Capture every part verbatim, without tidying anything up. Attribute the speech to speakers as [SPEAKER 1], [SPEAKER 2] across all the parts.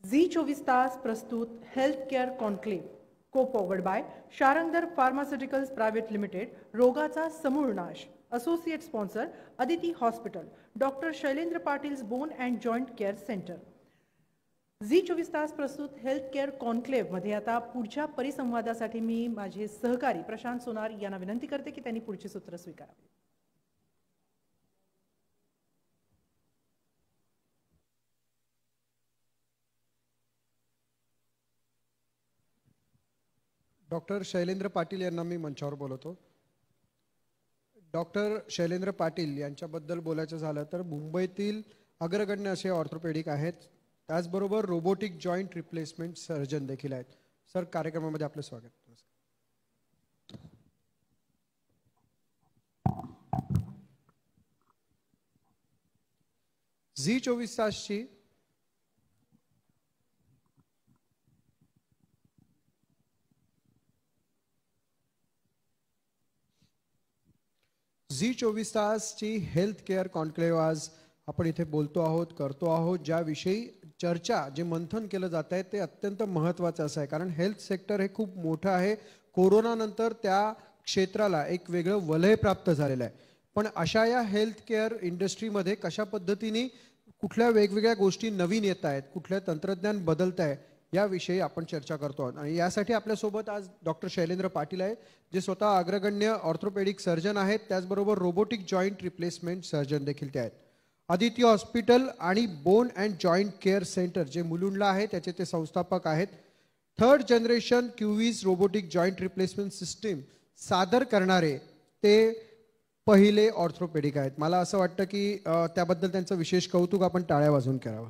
[SPEAKER 1] Zee चोवीस तास प्रस्तुत health care conclave co powered by Sharangdhar pharmaceuticals private limited, रोगाचा समूळ नाश. Associate sponsor Aditi hospital, doctor Shailendra Patil's bone and joint care centre. Zee चोवीस तास प्रस्तुत हेल्थ केअर कॉन्क्लेव्ह मध्ये आता पुढच्या परिसंवादासाठी मी माझे सहकारी प्रशांत सोनार यांना विनंती करते की त्यांनी पुढचे सूत्र स्वीकारावे.
[SPEAKER 2] डॉक्टर शैलेंद्र पाटील यांना मी मंचावर बोलवतो. डॉक्टर शैलेंद्र पाटील यांच्याबद्दल बोलायचं झालं तर मुंबईतील अग्रगण्य असे ऑर्थोपेडिक आहेत, त्याचबरोबर रोबोटिक जॉईंट रिप्लेसमेंट सर्जन देखील आहेत. सर, कार्यक्रमामध्ये आपलं स्वागत. झी चोवीस तासची झी चोवीस तासची हेल्थ केअर कॉन्क्लेव्ह आज आपण इथे बोलतो आहोत, करतो आहोत. ज्याविषयी चर्चा, जे मंथन केलं जात आहे ते अत्यंत महत्त्वाचं असं आहे, कारण हेल्थ सेक्टर हे खूप मोठं आहे. कोरोनानंतर त्या क्षेत्राला एक वेगळं वलय प्राप्त झालेलं आहे. पण अशा या हेल्थ केअर इंडस्ट्रीमध्ये कशा पद्धतीने कुठल्या वेगवेगळ्या गोष्टी नवीन येत आहेत, कुठल्या तंत्रज्ञान बदलत आहे, याविषयी आपण चर्चा करतो आहोत. आणि यासाठी आपल्यासोबत आज डॉक्टर शैलेंद्र पाटील आहेत, जे स्वतः अग्रगण्य ऑर्थोपेडिक सर्जन आहेत, त्याचबरोबर रोबोटिक जॉईंट रिप्लेसमेंट सर्जन देखील ते आहेत. आदित्य हॉस्पिटल आणि bone and joint care centre जे मुलुंडला आहे त्याचे ते संस्थापक आहेत. Third generation Cuvis robotic joint replacement system सादर करणारे ते पहिले ऑर्थोपेडिक आहेत. मला असं वाटतं की त्याबद्दल त्यांचं विशेष कौतुक आपण टाळ्या वाजवून करावं.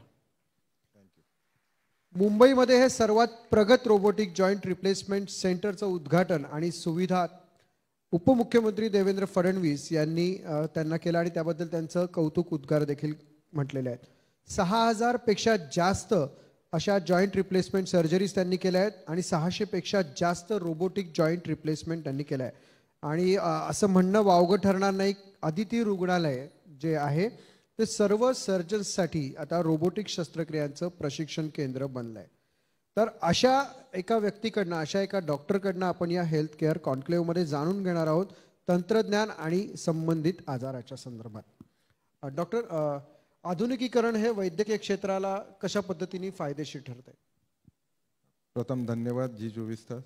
[SPEAKER 2] मुंबईमध्ये हे सर्वात प्रगत रोबोटिक जॉईंट रिप्लेसमेंट सेंटरचं उद्घाटन आणि सुविधा उपमुख्यमंत्री देवेंद्र फडणवीस यांनी त्यांना केलं आणि त्याबद्दल त्यांचं कौतुक उद्गार देखील म्हटलेले आहेत. सहा हजार पेक्षा जास्त अशा जॉईंट रिप्लेसमेंट सर्जरीज त्यांनी केल्या आहेत आणि सहाशे पेक्षा जास्त रोबोटिक जॉईंट रिप्लेसमेंट त्यांनी केलं आहे. आणि असं म्हणणं वावगं ठरणार नाही, आदिती रुग्णालय जे आहे ते सर्व सर्जन्ससाठी आता रोबोटिक शस्त्रक्रियांचं प्रशिक्षण केंद्र बनलं आहे. तर अशा एका व्यक्तीकडनं, अशा एका डॉक्टरकडनं आपण या हेल्थ केअर कॉन्क्लेव्हमध्ये जाणून घेणार आहोत तंत्रज्ञान आणि संबंधित आजाराच्या संदर्भात. डॉक्टर, आधुनिकीकरण हे वैद्यकीय क्षेत्राला कशा पद्धतीने फायदेशीर ठरत आहे?
[SPEAKER 3] प्रथम धन्यवाद जी चोवीस तास.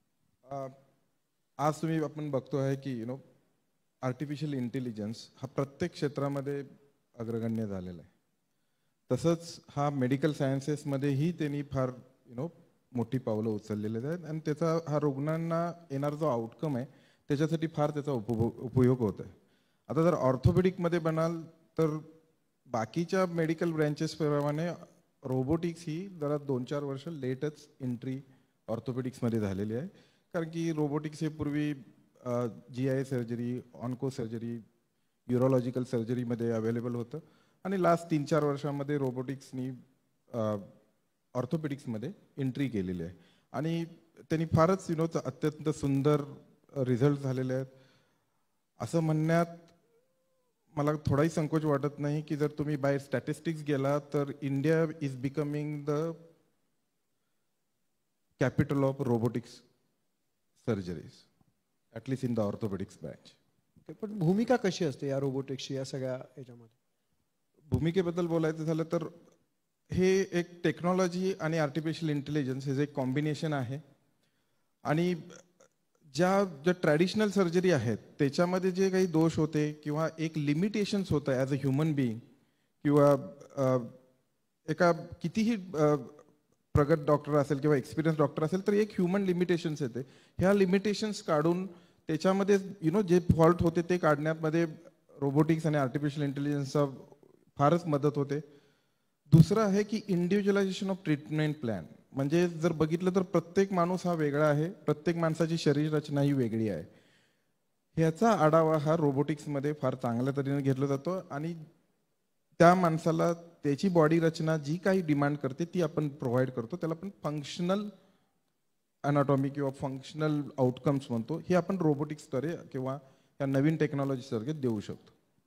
[SPEAKER 3] आज तुम्ही आपण बघतो आहे की यु नो आर्टिफिशियल इंटेलिजन्स हा प्रत्येक क्षेत्रामध्ये अग्रगण्य झालेला आहे. तसंच हा मेडिकल सायन्सेसमध्येही त्यांनी फार यु नो मोठी पावलं उचललेली आहेत आणि त्याचा हा रुग्णांना येणारा जो आउटकम आहे त्याच्यासाठी फार त्याचा उपभोग उपयोग होत आहे. आता जर ऑर्थोपेडिकमध्ये बनाल तर बाकीच्या मेडिकल ब्रँचेसप्रमाणे रोबोटिक्स ही जरा दोन चार वर्ष लेटच एंट्री ऑर्थोपेडिक्समध्ये झालेली आहे. कारण की रोबोटिक्स हे पूर्वी G I surgery, onco surgery, neurological सर्जरीमध्ये अवेलेबल होतं आणि लास्ट तीन चार वर्षामध्ये रोबोटिक्सनी ऑर्थोपेडिक्समध्ये एंट्री केलेली आहे आणि त्यांनी फारच यु नो अत्यंत सुंदर रिझल्ट झालेले आहेत. असं म्हणण्यात मला थोडाही संकोच वाटत नाही की जर तुम्ही बाय स्टॅटिस्टिक्स गेला तर India is becoming the capital of robotics surgeries, at least in the orthopaedics branch.
[SPEAKER 2] पण भूमिका कशी असते या रोबोटिक्सची या सगळ्या याच्यामध्ये?
[SPEAKER 3] भूमिकेबद्दल बोलायचं झालं तर हे एक टेक्नॉलॉजी आणि आर्टिफिशियल इंटेलिजन्स हे जे एक कॉम्बिनेशन आहे आणि ज्या ज्या ट्रॅडिशनल सर्जरी आहेत त्याच्यामध्ये जे काही दोष होते किंवा एक लिमिटेशन्स होतं ॲज अ ह्युमन बिईंग किंवा एका कितीही प्रगत डॉक्टर असेल किंवा एक्सपिरियन्स डॉक्टर असेल तर एक ह्युमन लिमिटेशन्स येते. ह्या लिमिटेशन्स काढून त्याच्यामध्ये यु नो जे फॉल्ट होते ते काढण्यामध्ये रोबोटिक्स आणि आर्टिफिशियल इंटेलिजन्सचा फारच मदत होते. दुसरं आहे की इंडिव्हिज्युअलायझेशन ऑफ ट्रीटमेंट प्लॅन. म्हणजे जर बघितलं तर प्रत्येक माणूस हा वेगळा आहे, प्रत्येक माणसाची शरीर रचना ही वेगळी आहे. ह्याचा आढावा हा रोबोटिक्समध्ये फार चांगल्या तऱ्हेने घेतला जातो आणि त्या माणसाला त्याची बॉडी रचना जी काही डिमांड करते ती आपण प्रोव्हाइड करतो. त्याला आपण फंक्शनल अनाटॉमी किंवा फंक्शनल आउटकम्स म्हणतो. हे आपण रोबोटिक्सद्वारे किंवा या नवीन टेक्नॉलॉजीद्वारे देऊ शकतो.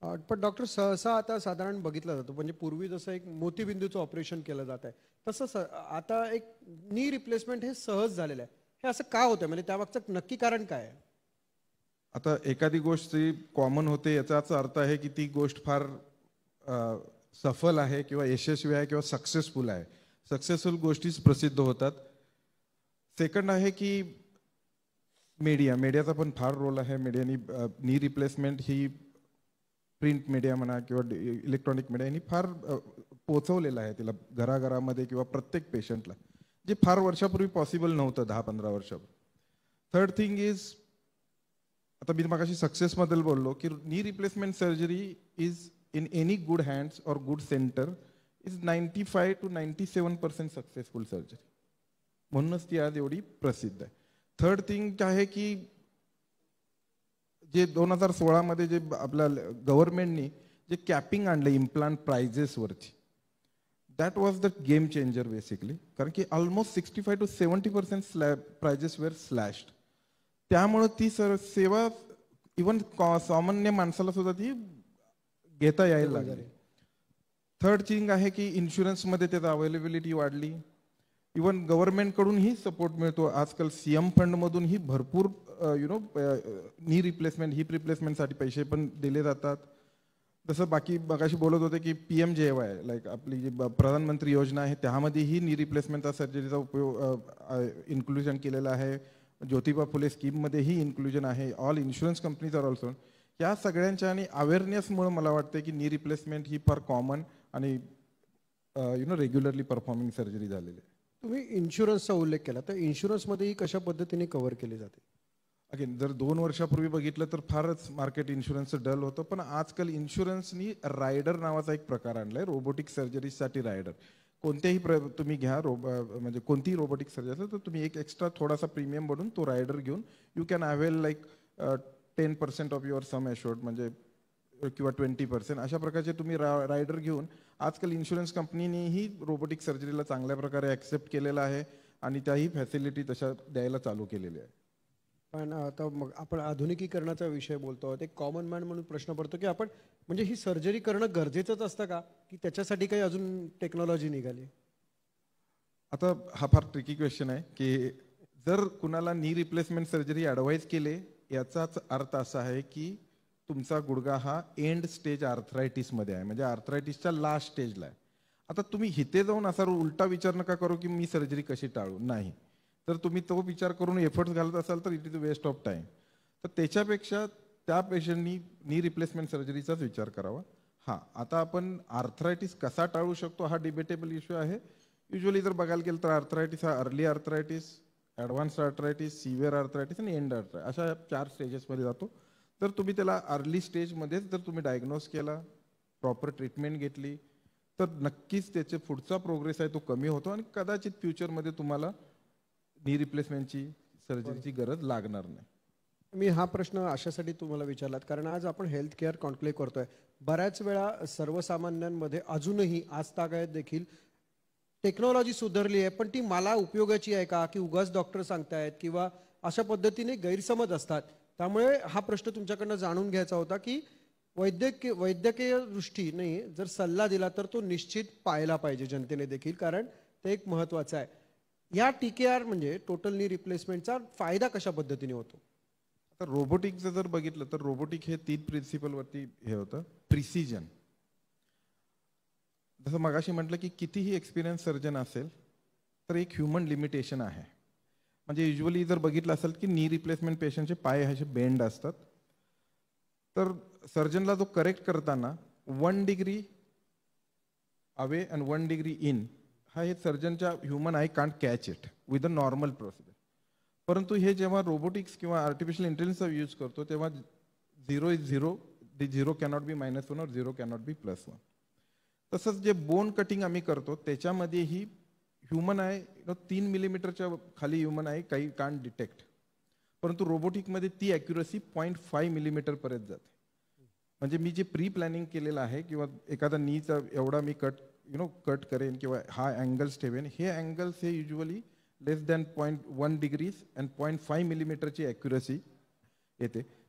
[SPEAKER 2] अ, पण डॉक्टर सहसा आता साधारण बघितलं जातं म्हणजे पूर्वी जसं एक मोतीबिंदूचं ऑपरेशन केलं जात आहे तसं स आता एक नी रिप्लेसमेंट हे सहज झालेलं आहे. हे असं का होतं म्हणजे त्यामागचं नक्की कारण काय आहे?
[SPEAKER 3] आता एखादी गोष्ट कॉमन होते याचाच अर्थ आहे की ती गोष्ट फार अ, सफल आहे किंवा यशस्वी आहे किंवा सक्सेसफुल आहे. सक्सेसफुल गोष्टीच प्रसिद्ध होतात. सेकंड आहे की मीडिया मीडियाचा पण फार रोल आहे. मीडियानी नी रिप्लेसमेंट ही प्रिंट मीडिया म्हणा किंवा इलेक्ट्रॉनिक मीडिया यांनी फार पोचवलेलं आहे तिला घराघरामध्ये किंवा प्रत्येक पेशंटला, जे फार वर्षापूर्वी पॉसिबल नव्हतं दहा पंधरा वर्षापूर्वी. थर्ड थिंग इज, आता मी मगाशी सक्सेसबद्दल बोललो की knee replacement surgery is in any good hands or good centre is ninety five to ninety seven percent successful surgery, म्हणूनच ती आज एवढी प्रसिद्ध आहे. थर्ड थिंग आहे की जे दोन हजार सोळामध्ये जे आपल्या गव्हर्नमेंटनी जे कॅपिंग आणलं इम्प्लांट प्राइजेसवरती, that was the game changer basically. कारण की almost sixty five to seventy percent slab prices were slashed. त्यामुळं ती सर सेवा इवन सामान्य माणसाला सुद्धा ती घेता यायला लागली. थर्ड थिंग आहे की इन्शुरन्समध्ये त्याचं अवेलेबिलिटी वाढली. इवन गव्हर्नमेंटकडूनही सपोर्ट मिळतो आजकाल. सी एम फंडमधूनही भरपूर you know knee replacement hip रिप्लेसमेंटसाठी पैसे पण दिले जातात. जसं बाकी मगाशी बोलत होते की P M J Y like आपली जी प्रधानमंत्री योजना आहे त्यामध्येही नी रिप्लेसमेंटचा सर्जरीचा उपयोग इन्क्लुजन केलेला आहे. ज्योतिबा फुले स्कीममध्येही इन्क्लुजन आहे. All insurance companies are also. या सगळ्यांच्या आणि अवेअरनेसमुळे मला वाटतं की नी रिप्लेसमेंट ही फार कॉमन आणि you know regularly performing surgery झालेली आहे.
[SPEAKER 2] तुम्ही इन्शुरन्सचा उल्लेख केला, तर इन्शुरन्समध्येही कशा पद्धतीने कव्हर केली जाते?
[SPEAKER 3] अगेन जर दोन वर्षापूर्वी बघितलं तर फारच मार्केट इन्शुरन्सचं डल होतं, पण आजकाल इन्शुरन्सनी रायडर नावाचा एक प्रकार आणलाय, रोबोटिक सर्जरीसाठी रायडर. कोणत्याही प्र तुम्ही घ्या रोब म्हणजे कोणतीही रोबोटिक सर्जरी असेल तर तुम्ही एक एक्स्ट्रा थोडासा प्रीमियम बनून तो रायडर घेऊन you can avail like ten percent of your sum assured म्हणजे किंवा ट्वेंटी पर्सेंट अशा प्रकारचे तुम्ही रा रायडर घेऊन आजकाल इन्शुरन्स कंपनीनेही रोबोटिक सर्जरीला चांगल्या प्रकारे ॲक्सेप्ट केलेला आहे आणि त्याही फॅसिलिटी तशा द्यायला चालू केलेली आहे.
[SPEAKER 2] पण आता मग आपण आधुनिकीकरणाचा विषय बोलतो आहोत. एक कॉमन मॅन म्हणून प्रश्न पडतो की आपण म्हणजे ही सर्जरी करणं गरजेचंच असतं का, की त्याच्यासाठी काही अजून टेक्नॉलॉजी निघाली?
[SPEAKER 3] आता हा फार ट्रिकी क्वेश्चन आहे की जर कुणाला नी रिप्लेसमेंट सर्जरी ॲडवाईज केले याचाच अर्थ असा आहे की तुमचा गुडघा हा एंड स्टेज आर्थरायटिसमध्ये आहे, म्हणजे आर्थरायटिसच्या लास्ट स्टेजला आहे. आता तुम्ही हिते जाऊन असा उलटा विचार नका करू की मी सर्जरी कशी टाळू. नाही, तर तुम्ही तो विचार करून एफर्ट्स घालत असाल तर it is a waste of time. तर त्याच्यापेक्षा त्या पेशंटनी नी रिप्लेसमेंट सर्जरीचाच विचार करावा. हां, आता आपण आर्थरायटिस कसा टाळू शकतो हा डिबेटेबल इश्यू आहे. युजली जर बघायला गेलं तर आर्थरायटिस हा early arthritis, advance arthritis, severe arthritis आणि एंड आर्थरायटिस अशा चार स्टेजेसमध्ये जातो. तर तुम्ही त्याला अर्ली स्टेजमध्येच जर तुम्ही डायग्नोज केला, प्रॉपर ट्रीटमेंट घेतली तर नक्कीच त्याचे पुढचा प्रोग्रेस आहे तो कमी होतो आणि कदाचित फ्युचरमध्ये तुम्हाला नी रिप्लेसमेंटची सर्जरीची गरज लागणार नाही.
[SPEAKER 2] मी हा प्रश्न अशासाठी तुम्हाला विचारलात कारण आज आपण हेल्थ केअर कॉन्क्लेव्ह करतोय. बऱ्याच वेळा सर्वसामान्यांमध्ये अजूनही आजतागायत देखील टेक्नॉलॉजी सुधारली आहे पण ती मला उपयोगाची आहे का, की उगाच डॉक्टर सांगतायत किंवा अशा पद्धतीने गैरसमज असतात. त्यामुळे हा प्रश्न तुमच्याकडनं जाणून घ्यायचा होता की वैद्यकीय वैद्यकीय दृष्टीने जर सल्ला दिला तर तो निश्चित पाळला पाहिजे जनतेने देखील, कारण ते एक महत्त्वाचं आहे. या टी के आर म्हणजे टोटल नी रिप्लेसमेंटचा फायदा कशा पद्धतीने होतो?
[SPEAKER 3] आता रोबोटिकचं जर बघितलं तर रोबोटिक हे तीन प्रिन्सिपलवरती हे होतं. प्रिसिजन, जसं मगाशी म्हटलं की कितीही एक्सपिरियन्स सर्जन असेल तर एक ह्युमन लिमिटेशन आहे. म्हणजे युजली जर बघितलं असेल की नी रिप्लेसमेंट पेशंटचे पाय असे बेंड असतात, तर सर्जनला जो करेक्ट करताना one degree away and one degree in हा हे सर्जनच्या human eye can't catch it with a normal procedure. परंतु हे जेव्हा रोबोटिक्स किंवा आर्टिफिशियल इंटेलिजन्सचा यूज करतो तेव्हा zero is zero, the zero cannot be minus one or zero cannot be plus one. तसंच जे बोन कटिंग आम्ही करतो त्याच्यामध्येही ह्युमन आय नो तीन मिलीमीटरच्या खाली ह्युमन आय काही कांट डिटेक्ट, परंतु रोबोटिकमध्ये ती ॲक्युरसी पॉईंट फाय मिलीमीटरपर्यंत जाते. म्हणजे मी जे प्री प्लॅनिंग केलेलं आहे किंवा एखादा नीचा एवढा मी कट यु नो कट करेन किंवा हा अँगल्स ठेवेन, हे अँगल्स हे usually less than point one degrees and point five मिलीमीटरची ॲक्युरसी येते.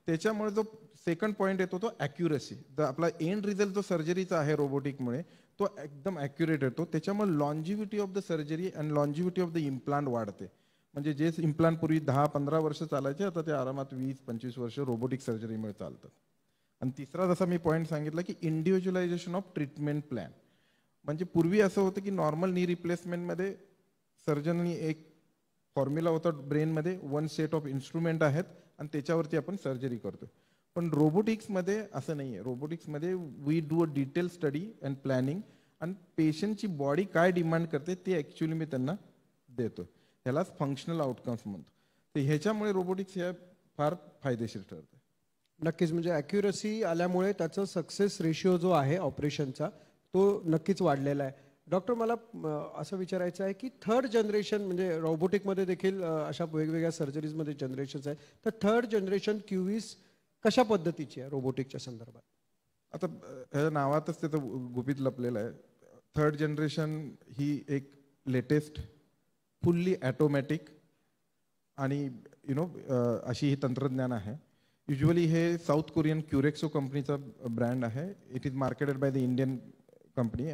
[SPEAKER 3] त्याच्यामुळे जो सेकंड पॉईंट येतो तो ॲक्युरसी. तर आपला एंड रिझल्ट जो सर्जरीचा आहे रोबोटिकमुळे तो एकदम ॲक्युरेट येतो. त्याच्यामुळे longevity of the surgery and longevity of the implant वाढते. म्हणजे जे इम्प्लांट पूर्वी दहा पंधरा वर्ष चालायचे आता ते आरामात वीस पंचवीस वर्ष रोबोटिक सर्जरीमुळे चालतात. आणि तिसरा जसा मी पॉईंट सांगितला की इंडिव्हिज्युअलायझेशन ऑफ ट्रीटमेंट प्लॅन. म्हणजे पूर्वी असं होतं की नॉर्मल नी रिप्लेसमेंटमध्ये सर्जननी एक फॉर्म्युला होता ब्रेनमध्ये, वन सेट ऑफ इन्स्ट्रुमेंट आहेत आणि त्याच्यावरती आपण सर्जरी करतो. पण रोबोटिक्समध्ये असं नाही आहे. रोबोटिक्समध्ये we do a detail study and planning आणि पेशंटची बॉडी काय डिमांड करते ते ॲक्च्युली मी त्यांना देतो. ह्यालाच फंक्शनल आउटकम्स म्हणतो. तर ह्याच्यामुळे रोबोटिक्स हे फार फायदेशीर ठरते.
[SPEAKER 2] नक्कीच, म्हणजे ॲक्युरसी आल्यामुळे त्याचं सक्सेस रेशिओ जो आहे ऑपरेशनचा तो नक्कीच वाढलेला आहे. डॉक्टर, मला असं विचारायचं आहे की थर्ड जनरेशन म्हणजे रोबोटिकमध्ये देखील अशा वेगवेगळ्या सर्जरीजमध्ये जनरेशन्स आहेत, तर थर्ड जनरेशन क्यूवीस कशा पद्धतीची आहे रोबोटिकच्या संदर्भात?
[SPEAKER 3] आता ह्या नावातच त्याचं गुपित लपलेलं आहे. थर्ड जनरेशन ही एक लेटेस्ट फुल्ली ॲटोमॅटिक आणि यु नो अशी ही तंत्रज्ञान आहे. युजली हे साऊथ कोरियन क्युरेक्सो कंपनीचा ब्रँड आहे. It is marketed by the Indian company.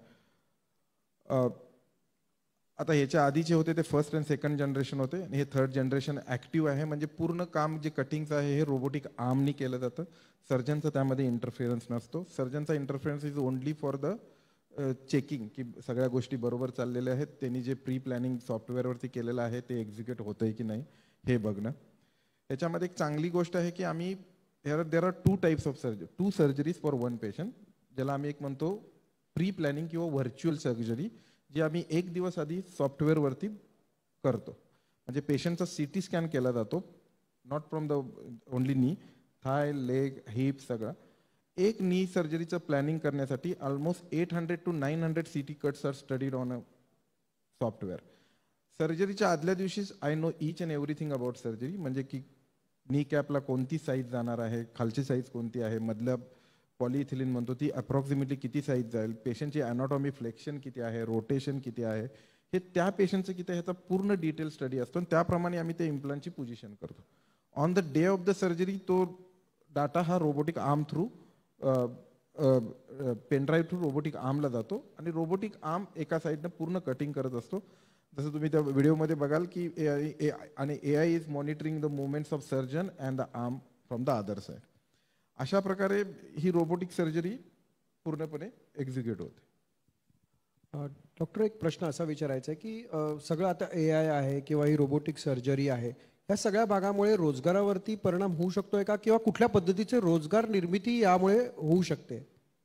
[SPEAKER 3] आता ह्याच्या आधीचे होते ते फर्स्ट अँड सेकंड जनरेशन होते आणि हे थर्ड जनरेशन ॲक्टिव्ह आहे. म्हणजे पूर्ण काम जे कटिंगचं आहे हे रोबोटिक आर्मनी केलं जातं. सर्जनचं त्यामध्ये इंटरफेरन्स नसतो. सर्जनचा interference is only for the checking की सगळ्या गोष्टी बरोबर चाललेल्या आहेत, त्यांनी जे प्री प्लॅनिंग सॉफ्टवेअरवरती केलेलं आहे ते एक्झिक्यूट होतं आहे की नाही हे बघणं. याच्यामध्ये एक चांगली गोष्ट आहे की आम्ही there are two types of surgery, two surgeries for one patient, ज्याला आम्ही एक म्हणतो प्री प्लॅनिंग किंवा व्हर्च्युअल सर्जरी, जी आम्ही एक दिवस आधी सॉफ्टवेअरवरती करतो. म्हणजे पेशंटचा सी टी स्कॅन केला जातो, नॉट फ्रॉम द ओनली नी, थाय, लेग, हिप सगळं. एक नी सर्जरीचं प्लॅनिंग करण्यासाठी almost eight hundred to nine hundred C T cuts are studied on a software. सर्जरीच्या आदल्या दिवशीच I know each and everything about surgery. म्हणजे की नी कॅपला कोणती साईज जाणार आहे, खालची साईज कोणती आहे, मधल्या पॉलिइथिलीन म्हणतो ती अप्रॉक्सिमेटली किती साईज जाईल, पेशंटची अॅनाटॉमी फ्लेक्शन किती आहे, रोटेशन किती आहे, हे त्या पेशंटचं किती ह्याचा पूर्ण डिटेल स्टडी असतो आणि त्याप्रमाणे आम्ही त्या इम्प्लांटची पोझिशन करतो. On the day of the surgery तो डाटा हा robotic arm through pen drive through robotic आर्मला जातो आणि रोबोटिक आर्म एका साईडनं पूर्ण कटिंग करत असतो. जसं तुम्ही त्या व्हिडिओमध्ये बघाल की ए आय आणि A I is monitoring the movements of surgeon and the arm from the other side. अशा प्रकारे ही रोबोटिक सर्जरी पूर्णपणे एक्झिक्यूट होते.
[SPEAKER 2] डॉक्टर, एक प्रश्न असा विचारायचा आहे की सगळं आता ए आय आहे किंवा ही रोबोटिक सर्जरी आहे, या सगळ्या भागामुळे रोजगारावरती परिणाम होऊ शकतोय का, किंवा कुठल्या पद्धतीचे रोजगार निर्मिती यामुळे होऊ शकते?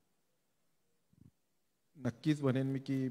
[SPEAKER 3] नक्कीच म्हणेन मी की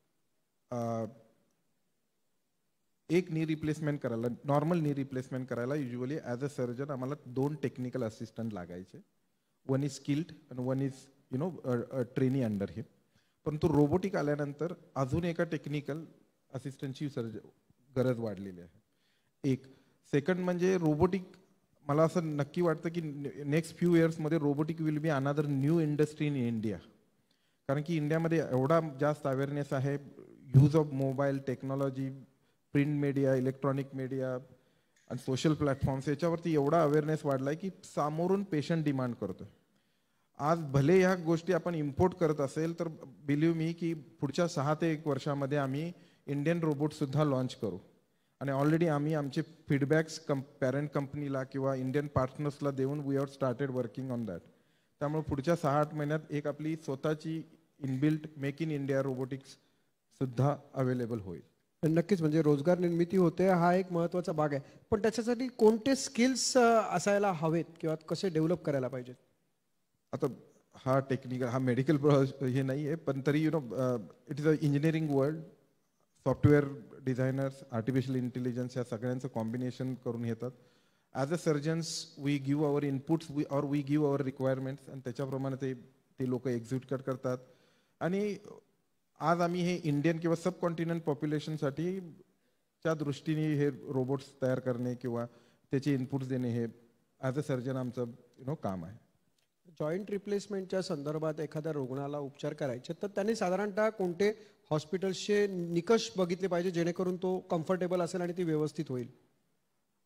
[SPEAKER 3] एक नी रिप्लेसमेंट करायला, नॉर्मल नी रिप्लेसमेंट करायला युजली ॲज अ सर्जन आम्हाला दोन टेक्निकल असिस्टंट लागायचे. वन इज स्किल्ड आणि one is you know trainee under him. परंतु रोबोटिक आल्यानंतर अजून एका टेक्निकल असिस्टंटची सर्ज गरज वाढलेली आहे. एक सेकंड म्हणजे रोबोटिक, मला असं नक्की वाटतं की नेक्स्ट फ्यू इयर्समध्ये robotic will be another new industry in India. कारण की इंडियामध्ये एवढा जास्त अवेअरनेस आहे, use of mobile technology, print media, electronic media आणि सोशल प्लॅटफॉर्म्स, याच्यावरती एवढा अवेअरनेस वाढला आहे की सामोरून पेशंट डिमांड करतो. आज भले ह्या गोष्टी आपण इम्पोर्ट करत असेल तर बिलीव्ह मी की पुढच्या सहा ते एक वर्षामध्ये आम्ही इंडियन रोबोटसुद्धा लॉन्च करू आणि ऑलरेडी आम्ही आमचे फीडबॅक्स कं पॅरेंट कंपनीला किंवा इंडियन पार्टनर्सला देऊन we have started working on that. त्यामुळे पुढच्या सहा आठ महिन्यात एक आपली स्वतःची inbuilt make in India robotics सुद्धा अवेलेबल होईल.
[SPEAKER 2] नक्कीच, म्हणजे रोजगार निर्मिती होते हा एक महत्त्वाचा भाग आहे. पण त्याच्यासाठी कोणते स्किल्स असायला हवेत किंवा कसे डेव्हलप करायला पाहिजेत?
[SPEAKER 3] आता हा टेक्निकल, हा मेडिकल हे नाही आहे, पण तरी you know it is a engineering world. Software designers, artificial intelligence या सगळ्यांचं कॉम्बिनेशन करून येतात. As a surgeons we give our inputs we or we give our requirements आणि त्याच्याप्रमाणे ते ते लोक एक्झिक्यूट करतात. आणि आज आम्ही हे इंडियन किंवा सब कॉन्टिनेंट पॉप्युलेशनसाठी च्या दृष्टीने हे रोबोट्स तयार करणे किंवा त्याचे इनपुट्स देणे हे ॲज अ सर्जन आमचं यु नो काम आहे.
[SPEAKER 2] जॉईंट रिप्लेसमेंटच्या संदर्भात एखाद्या रुग्णाला उपचार करायचे तर त्यांनी साधारणतः कोणते हॉस्पिटल्सचे निकष बघितले पाहिजे जेणेकरून तो कम्फर्टेबल असेल आणि ती व्यवस्थित होईल?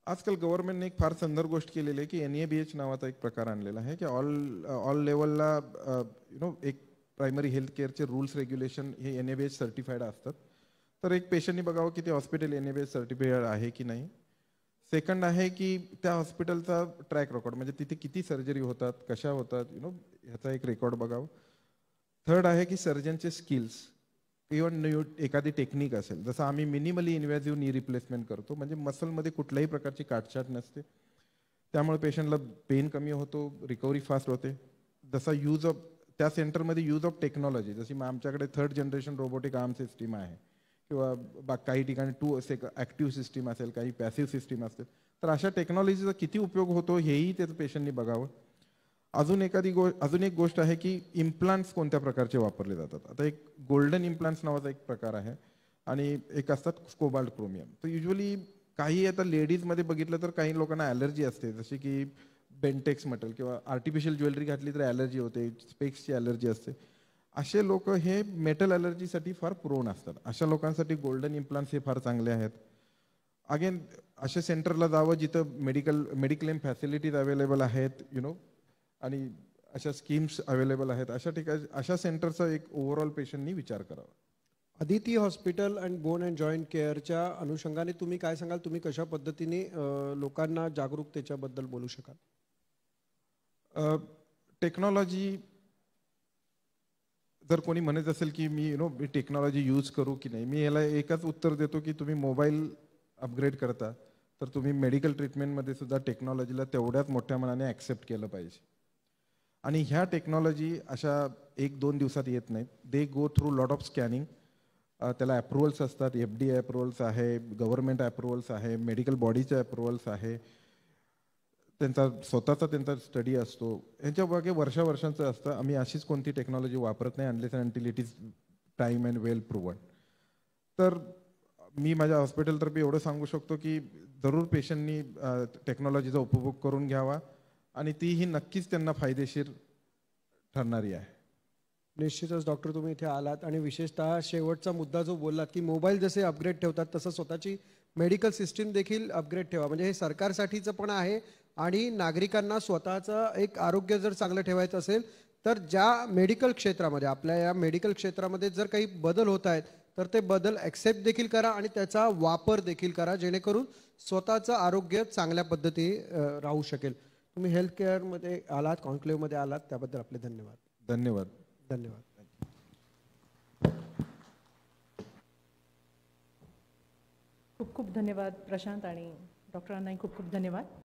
[SPEAKER 3] आजकाल गव्हर्नमेंटने एक फार सुंदर गोष्ट केलेली आहे की एन ए बी एच नावाचा एक प्रकार आणलेला आहे की ऑल ऑल लेवलला यु नो एक प्रायमरी हेल्थ केअरचे रूल्स रेग्युलेशन हे N A B H certified असतात. तर एक पेशंटनी बघावं की ते hospital N A B H certified आहे की नाही. सेकंड आहे की त्या हॉस्पिटलचा ट्रॅक रेकॉर्ड म्हणजे तिथे किती सर्जरी होतात, कशा होतात, यु नो ह्याचा एक रेकॉर्ड बघावं. थर्ड आहे की सर्जनचे स्किल्स, इव्हन न्यू एखादी टेक्निक असेल, जसं आम्ही मिनिमली इन्व्हेजिव्ह नी रिप्लेसमेंट करतो, म्हणजे मसलमध्ये कुठल्याही प्रकारची काटछाट नसते, त्यामुळे पेशंटला पेन कमी होतो, रिकव्हरी फास्ट होते. जसा यूज ऑफ त्या सेंटरमध्ये यूज ऑफ टेक्नॉलॉजी, जशी मग आमच्याकडे third generation robotic arm system आहे किंवा बा काही ठिकाणी टू असे ॲक्टिव्ह सिस्टीम असेल, काही पॅसिव्ह सिस्टीम असेल, तर अशा टेक्नॉलॉजीचा किती उपयोग होतो हेही त्याचं पेशंटनी बघावं. अजून एखादी गो अजून एक गोष्ट आहे की इम्प्लांट्स कोणत्या प्रकारचे वापरले जातात. आता एक गोल्डन इम्प्लांट्स नावाचा एक प्रकार आहे आणि एक असतात कोबाल्ट क्रोमियम. तर युजली काही आता लेडीजमध्ये बघितलं तर काही लोकांना ॲलर्जी असते, जशी की बेंटेक्स मटेल किंवा आर्टिफिशियल ज्वेलरी घातली तर ॲलर्जी होते, स्पेक्सची ॲलर्जी असते. असे लोक हे मेटल ॲलर्जीसाठी फार प्रोन असतात. अशा लोकांसाठी गोल्डन इम्प्लांट्स हे फार चांगले आहेत. अगेन अशा सेंटरला जावं जिथं मेडिकल मेडिक्लेम फॅसिलिटीज अवेलेबल आहेत, यु नो, आणि अशा स्कीम्स अवेलेबल आहेत. अशा ठिकाणी अशा सेंटरचा एक ओव्हरऑल पेशंटनी विचार करावा.
[SPEAKER 2] Aditi hospital and bone and joint केअरच्या अनुषंगाने तुम्ही काय सांगाल? तुम्ही कशा पद्धतीने अ, लोकांना जागरूकतेच्याबद्दल बोलू शकाल?
[SPEAKER 3] टेक्नॉलॉजी जर कोणी म्हणत असेल की मी यु नो मी टेक्नॉलॉजी यूज करू की नाही, मी याला एकच उत्तर देतो की तुम्ही मोबाईल अपग्रेड करता तर तुम्ही मेडिकल ट्रीटमेंटमध्ये सुद्धा टेक्नॉलॉजीला तेवढ्याच मोठ्या मनाने ॲक्सेप्ट केलं पाहिजे. आणि ह्या टेक्नॉलॉजी अशा एक दोन दिवसात येत नाहीत. They go through lot of scanning. त्याला अप्रुव्हल्स असतात, एफ डी ए अप्रुव्हल्स आहे, गव्हर्नमेंट अप्रुव्हल्स आहे, मेडिकल बॉडीचे अप्रुव्हल्स आहे, त्यांचा स्वतःचा त्यांचा स्टडी असतो. यांच्या मागे वर्षा वर्षांचं असतं. आम्ही अशीच कोणती टेक्नॉलॉजी वापरत नाही unless and until it is time and well proven. तर मी माझ्या हॉस्पिटलतर्फे एवढं सांगू शकतो की जरूर पेशंटनी टेक्नॉलॉजीचा उपभोग करून घ्यावा आणि तीही नक्कीच त्यांना फायदेशीर ठरणारी आहे.
[SPEAKER 2] निश्चितच डॉक्टर, तुम्ही इथे आलात आणि विशेषतः शेवटचा मुद्दा जो बोललात की मोबाईल जसे अपग्रेड ठेवतात तसं स्वतःची मेडिकल सिस्टीम देखील अपग्रेड ठेवा. म्हणजे हे सरकारसाठीचं पण आहे आणि नागरिकांना स्वतःचं एक आरोग्य जर चांगलं ठेवायचं असेल तर ज्या मेडिकल क्षेत्रामध्ये आपल्या या मेडिकल क्षेत्रामध्ये जर काही बदल होत आहेत तर ते बदल ॲक्सेप्ट देखील करा आणि त्याचा वापर देखील करा, जेणेकरून स्वतःचं आरोग्य चांगल्या पद्धतीने राहू शकेल. तुम्ही हेल्थ केअरमध्ये आलात, कॉन्क्लेव्हमध्ये आलात, त्याबद्दल आपले धन्यवाद.
[SPEAKER 3] धन्यवाद.
[SPEAKER 2] धन्यवाद.
[SPEAKER 1] खूप खूप धन्यवाद प्रशांत आणि डॉक्टरांनाही खूप खूप धन्यवाद.